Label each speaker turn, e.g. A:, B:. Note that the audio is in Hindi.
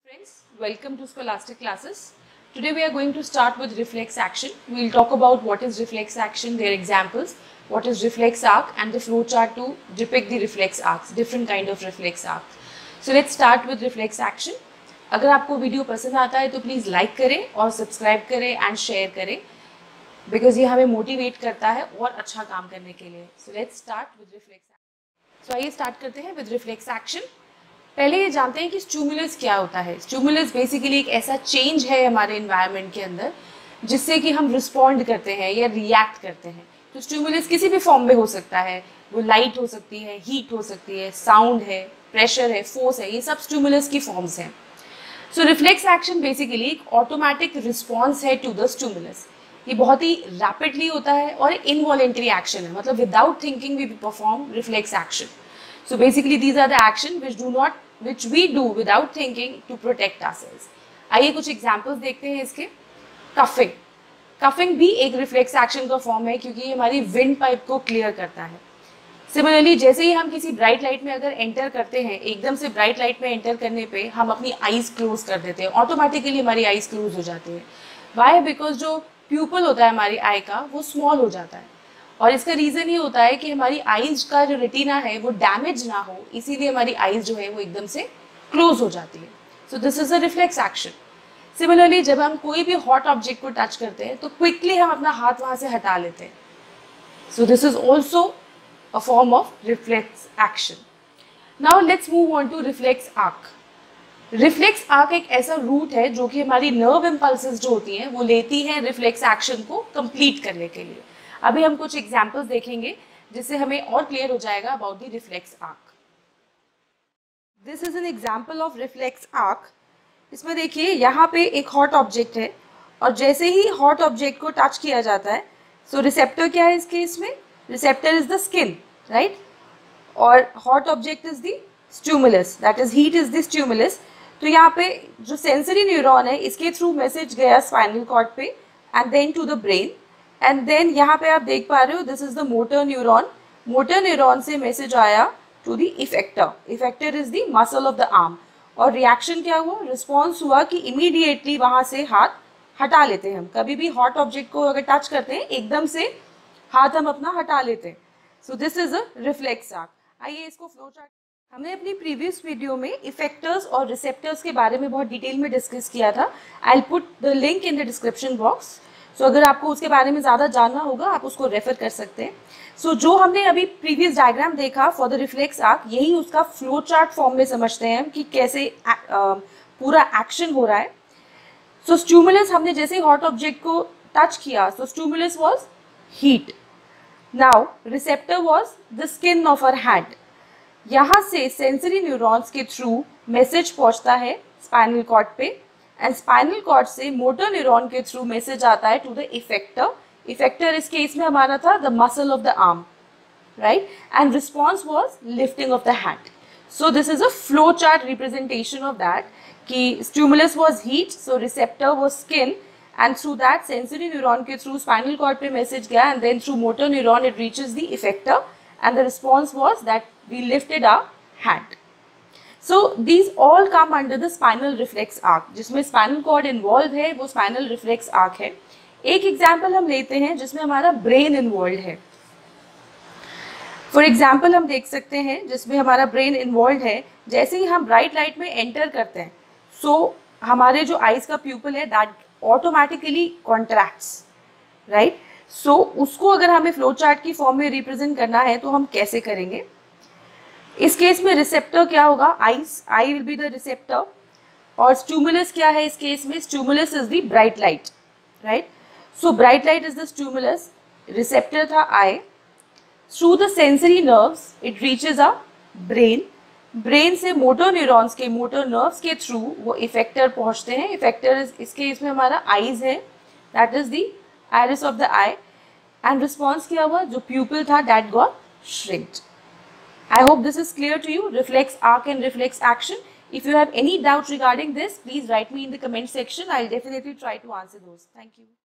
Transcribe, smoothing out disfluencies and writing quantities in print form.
A: Friends, welcome to Scholastic Classes. Today we are going to start with reflex action. We will talk about what is reflex action, their examples, what is reflex arc and the flow chart to depict the reflex arcs, different kind of reflex arcs. So let's start with reflex action. अगर आपको वीडियो पसंद आता है तो प्लीज़ लाइक करें और सब्सक्राइब करें एंड शेयर करें बिकॉज ये हमें मोटिवेट करता है और अच्छा काम करने के लिए. So let's start with reflex action. So आइए स्टार्ट करते हैं विद रिफ्लेक्स एक्शन. पहले ये जानते हैं कि स्टिमुलस क्या होता है. स्टिमुलस बेसिकली एक ऐसा चेंज है हमारे एनवायरनमेंट के अंदर जिससे कि हम रिस्पॉन्ड करते हैं या रिएक्ट करते हैं. तो स्टिमुलस किसी भी फॉर्म में हो सकता है. वो लाइट हो सकती है, हीट हो सकती है, साउंड है, प्रेशर है, फोर्स है, ये सब स्टिमुलस की फॉर्म्स हैं. सो रिफ्लेक्स एक्शन बेसिकली एक ऑटोमेटिक रिस्पॉन्स है टू द स्टिमुलस. ये बहुत ही रैपिडली होता है और इनवॉलेंटरी एक्शन है, मतलब without thinking we perform reflex action. So basically these are the action which we do without thinking to protect ourselves. आइए कुछ examples देखते हैं इसके. Cuffing. Cuffing भी एक reflex action का form है क्योंकि ये हमारी wind pipe को clear करता है. Similarly जैसे ही हम किसी bright light में अगर enter करते हैं, एकदम से bright light में enter करने पे हम अपनी eyes close कर देते हैं, automatically हमारी eyes close हो जाती है. Why? Because जो pupil होता है हमारी eye का वो small हो जाता है. और इसका रीज़न ये होता है कि हमारी आइज़ का जो रेटिना है वो डैमेज ना हो, इसीलिए हमारी आइज़ जो है वो एकदम से क्लोज हो जाती है. So this is a reflex action. Similarly जब हम कोई भी हॉट ऑब्जेक्ट को टच करते हैं तो क्विकली हम अपना हाथ वहाँ से हटा लेते हैं. So this is also a form of reflex action. Now let's move on to reflex arc. Reflex arc एक ऐसा रूट है जो कि हमारी नर्व इम्पल्सेस जो होती हैं वो लेती हैं रिफ्लेक्स एक्शन को कंप्लीट करने के लिए. अभी हम कुछ एग्जाम्पल्स देखेंगे जिससे हमें और क्लियर हो जाएगा about the reflex arc. This is an example of reflex arc. इसमें देखिए यहाँ पे एक हॉट ऑब्जेक्ट है और जैसे ही हॉट ऑब्जेक्ट को टच किया जाता है सो रिसेप्टर क्या है इस केस में? Receptor is the skin, right? और hot object is the stimulus, that is heat is the stimulus. तो यहाँ पे जो सेंसरी न्यूरॉन है इसके थ्रू मैसेज गया स्पाइनल कॉर्ड पे and then to the brain. And then यहाँ पे आप देख पा रहे हो this is the motor neuron. Motor neuron से मैसेज आया to the effector. Effector is the muscle of the arm. और रिएक्शन क्या हुआ? रिस्पॉन्स हुआ कि इमीडिएटली वहाँ से हाथ हटा लेते हैं हम. कभी भी हॉट ऑब्जेक्ट को अगर टच करते हैं एकदम से हाथ हम अपना हटा लेते हैं. So this is a reflex arc. आइए इसको फ्लो चार्ट. हमने अपनी प्रीवियस वीडियो में इफेक्टर्स और रिसेप्टर्स के बारे में बहुत डिटेल में डिस्कस किया था. I will put the link in the description box. So अगर आपको उसके बारे में ज़्यादा जानना होगा आप उसको रेफर कर सकते हैं. सो जो हमने अभी प्रीवियस डायग्राम देखा फॉर द रिफ्लेक्स आर्क, यही उसका फ्लो चार्ट फॉर्म में समझते हैं हम कि कैसे पूरा एक्शन हो रहा है. सो स्टिमुलस हमने जैसे ही हॉट ऑब्जेक्ट को टच किया so stimulus was heat. Now receptor was the skin of our hand. यहाँ से सेंसरी न्यूरॉन्स के थ्रू मैसेज पहुँचता है स्पाइनल कॉर्ड पे एंड स्पाइनल कॉर्ड से मोटर न्यूरॉन के थ्रू मैसेज आता है टू द इफेक्टर. इफेक्टर इस केस में हमारा था the muscle of the arm, right? And response was lifting of the hand. So this is a flow chart representation of that कि stimulus was heat, so receptor was skin and through that sensory neuron के थ्रू स्पाइनल कॉर्ड पे मैसेज गया and then through motor neuron it reaches the effector and the response was that we lifted our hand. So these all come under the spinal reflex arc. जिसमें spinal cord involved है वो spinal reflex arc है. एक एग्जाम्पल हम लेते हैं जिसमें हमारा ब्रेन इन्वॉल्व है. फॉर एग्जाम्पल हम देख सकते हैं जिसमें हमारा ब्रेन इन्वॉल्व है. जैसे ही हम ब्राइट लाइट में एंटर करते हैं सो हमारे जो आइज का प्यूपल है that automatically contracts, right? So उसको अगर हमें फ्लो चार्ट की फॉर्म में रिप्रेजेंट करना है तो हम कैसे करेंगे? इस केस में रिसेप्टर क्या होगा? Eye will be the receptor. और स्टिमुलस क्या है इस केस में? Stimulus is the bright light, right? So bright light is the stimulus. Receptor था eye. Through the sensory nerves it reaches a brain. Brain से मोटर न्यूरॉन्स के मोटर नर्व्स के थ्रू वो इफेक्टर पहुंचते हैं. इफेक्टर इस केस में हमारा आईज है, that is the iris of the eye. And response क्या हुआ? जो प्यूपिल था that got shrinked. I hope this is clear to you, reflex arc and reflex action. If you have any doubt regarding this, please write me in the comment section. I'll definitely try to answer those. Thank you.